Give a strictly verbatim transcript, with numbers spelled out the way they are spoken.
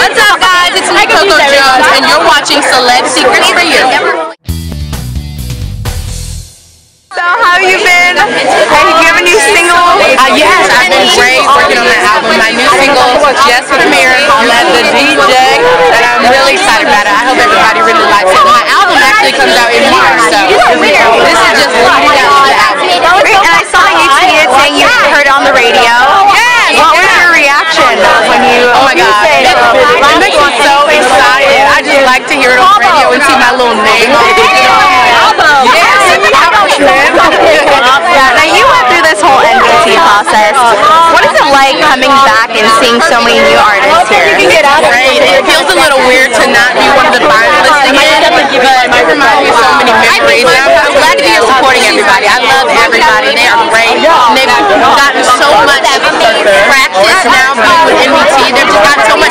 What's up, guys? It's me, Coco Jones, and you're watching Celeb Secrets for You. So how have you been? Hey, do you have a new single? Uh, yes, I've been great working on that album. My new single just premiered on Let the D J, and I'm really excited about it. I hope everybody really likes it. My album actually comes out in March, so this is just leading up to the album. Great, and I saw you tweeted saying you heard it on the radio. Yes! What was your reaction when you? Oh my God, it, it makes me so excited. I just like to hear it on the radio and see my little name on it. Yes, yeah, now you went through this whole N B T process. What is it like coming back and seeing so many new artists here? Great. It feels a little weird to not be one of the finalists again, but it reminds me of so many memories. And I'm, I'm glad to be here supporting everybody. I love everybody. They are great. And they've gotten so much practice now being with N B T. They've just gotten so much